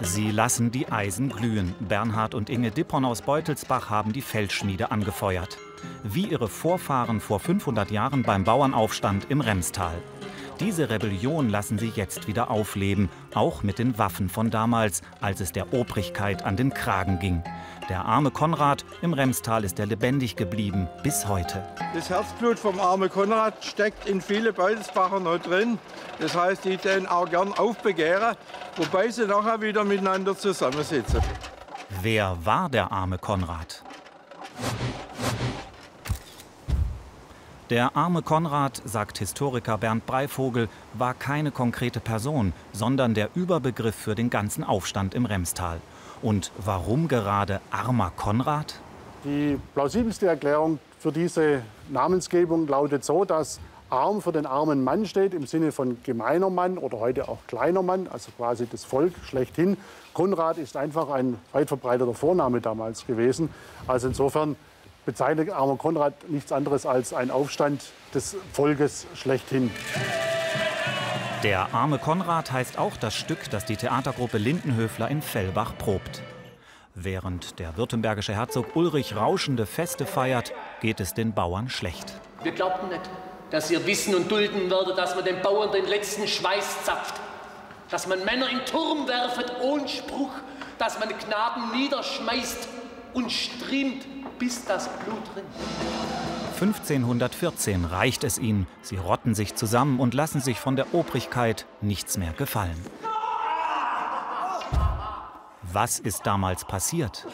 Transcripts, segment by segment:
Sie lassen die Eisen glühen. Bernhard und Inge Dippon aus Beutelsbach haben die Feldschmiede angefeuert. Wie ihre Vorfahren vor 500 Jahren beim Bauernaufstand im Remstal. Diese Rebellion lassen sie jetzt wieder aufleben, auch mit den Waffen von damals, als es der Obrigkeit an den Kragen ging. Der arme Konrad im Remstal ist er lebendig geblieben, bis heute. Das Herzblut vom armen Konrad steckt in viele Beutelsbacher noch drin. Das heißt, die den auch gern aufbegehren, wobei sie nachher wieder miteinander zusammensitzen. Wer war der arme Konrad? Der arme Konrad, sagt Historiker Bernd Breivogel, war keine konkrete Person, sondern der Überbegriff für den ganzen Aufstand im Remstal. Und warum gerade armer Konrad? Die plausibelste Erklärung für diese Namensgebung lautet so, dass arm für den armen Mann steht, im Sinne von gemeiner Mann oder heute auch kleiner Mann, also quasi das Volk schlechthin. Konrad ist einfach ein weit verbreiteter Vorname damals gewesen. Also insofern bezeichnet armer Konrad nichts anderes als ein Aufstand des Volkes schlechthin. Der arme Konrad heißt auch das Stück, das die Theatergruppe Lindenhöfler in Fellbach probt. Während der württembergische Herzog Ulrich rauschende Feste feiert, geht es den Bauern schlecht. Wir glaubten nicht, dass ihr wissen und dulden werdet, dass man den Bauern den letzten Schweiß zapft, dass man Männer in Turm werfet ohne Spruch, dass man Knaben niederschmeißt und striemt, bis das Blut rinnt. 1514 reicht es ihnen. Sie rotten sich zusammen und lassen sich von der Obrigkeit nichts mehr gefallen. Was ist damals passiert?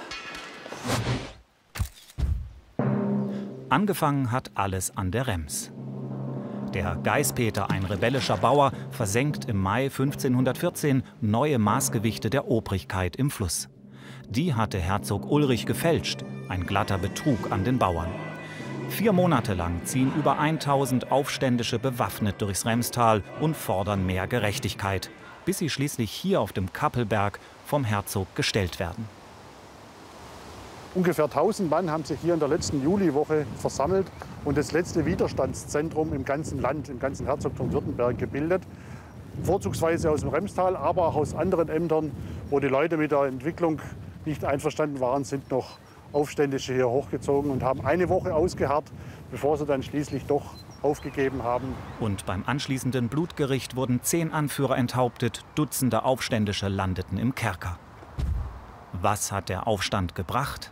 Angefangen hat alles an der Rems. Der Gaispeter, ein rebellischer Bauer, versenkt im Mai 1514 neue Maßgewichte der Obrigkeit im Fluss. Die hatte Herzog Ulrich gefälscht, ein glatter Betrug an den Bauern. 4 Monate lang ziehen über 1000 Aufständische bewaffnet durchs Remstal und fordern mehr Gerechtigkeit, bis sie schließlich hier auf dem Kappelberg vom Herzog gestellt werden. Ungefähr 1000 Mann haben sich hier in der letzten Juliwoche versammelt und das letzte Widerstandszentrum im ganzen Land, im ganzen Herzogtum Württemberg gebildet. Vorzugsweise aus dem Remstal, aber auch aus anderen Ämtern, wo die Leute mit der Entwicklung nicht einverstanden waren, sind noch Aufständische hier hochgezogen und haben eine Woche ausgeharrt, bevor sie dann schließlich doch aufgegeben haben. Und beim anschließenden Blutgericht wurden 10 Anführer enthauptet, Dutzende Aufständische landeten im Kerker. Was hat der Aufstand gebracht?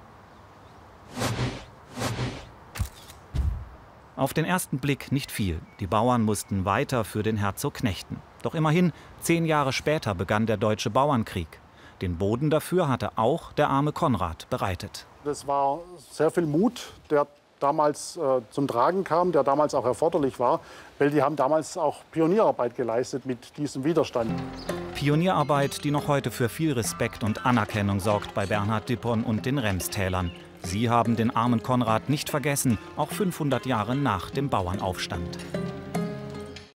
Auf den ersten Blick nicht viel. Die Bauern mussten weiter für den Herzog knechten. Doch immerhin, 10 Jahre später begann der Deutsche Bauernkrieg. Den Boden dafür hatte auch der arme Konrad bereitet. Das war sehr viel Mut, der damals zum Tragen kam, der damals auch erforderlich war, weil die haben damals auch Pionierarbeit geleistet mit diesem Widerstand. Pionierarbeit, die noch heute für viel Respekt und Anerkennung sorgt bei Bernhard Dippon und den Remstälern. Sie haben den armen Konrad nicht vergessen, auch 500 Jahre nach dem Bauernaufstand.